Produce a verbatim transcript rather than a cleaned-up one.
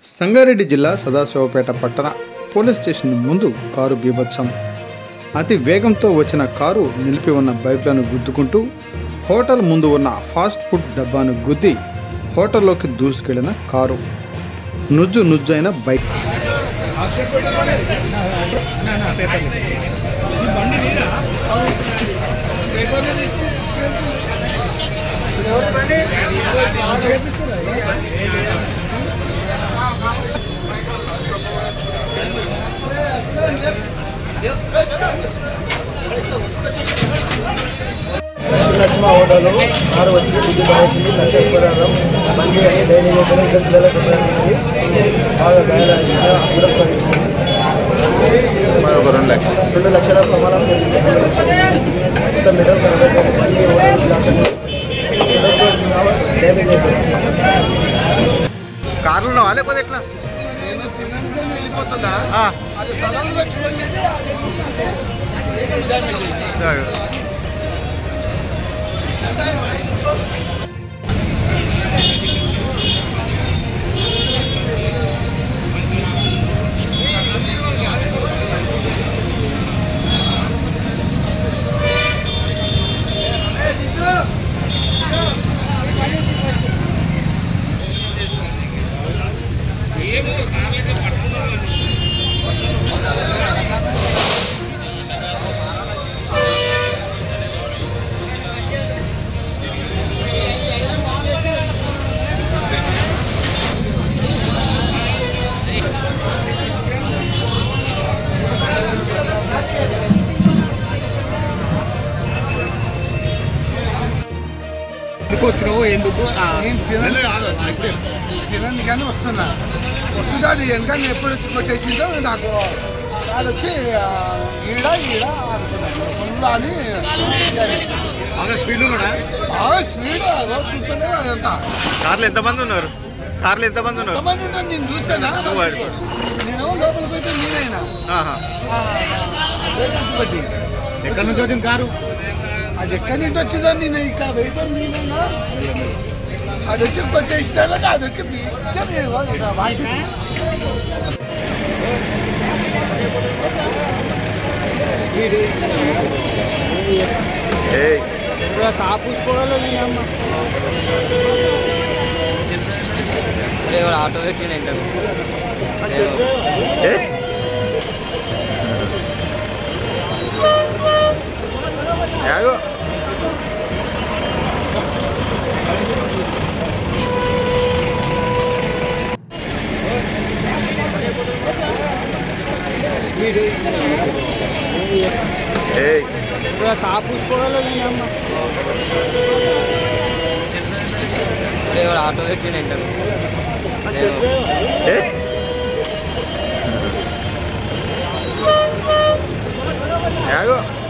సంగారెడ్డి జిల్లా సదాశివపేట పట్టణ police station ముందు కారు బీభత్సం. అతి వేగంతో వచ్చిన కారు నిలిపి ఉన్న బైక్లను గుద్దుకుంటూ హోటల్ ముందు ఉన్న ఫాస్ట్ ఫుడ్ డబ్బాను గుద్ది హోటల్లోకి దూసుకెళ్లిన కారు. నుజ్జు నుజ్జైన బైక్. లక్ష్మ హోటల్ కారు వచ్చి బుద్ధి పడేసింది. లక్ష ఎక్కడారం బండి అని డైలీ ఇద్దరు పిల్లలకు బాగా గాయాలైంది. హాస్పిటల్ పడింది. రెండు లక్షలు రెండు లక్షల ప్రమాణం మొత్తం మెడల్ బండి డ్యామేజ్ కార్లో లేకపోతే ఎట్లా వెళ్ళిపోతుందా? అది సడన్గా చూడండి. వచ్చినావు ఎందుకు తినండి కానీ వస్తున్నా వస్తున్నాడు వెనక ఎప్పుడు వచ్చి కొట్టేసిందో నాకు వాడు వచ్చి ఈడ ఈడ అని బాగా స్పీడ్ ఉన్నాడా? బాగా స్పీడ్ చూస్తూనే అదంతా. కార్లు ఎంతమంది ఉన్నారు? కార్లు ఎంతమంది ఉన్నారు? ఎంతమంది ఉంటాను నేను చూస్తానా. నేను లోపలికి పోతే నేనైనా బట్టి ఎక్కడి నుంచి వచ్చింది కారు? అది ఎక్కడి నుంచి వచ్చిందో నేను ఇంకా వెయిటర్ నేనైనా అది వచ్చి కొట్టేస్తాను. అది వచ్చి భాష కాపూసుకోవడం ఆటో ఎక్కిన యాగో కాపూసుకోవడం ఆటో ఎక్కిన యాగో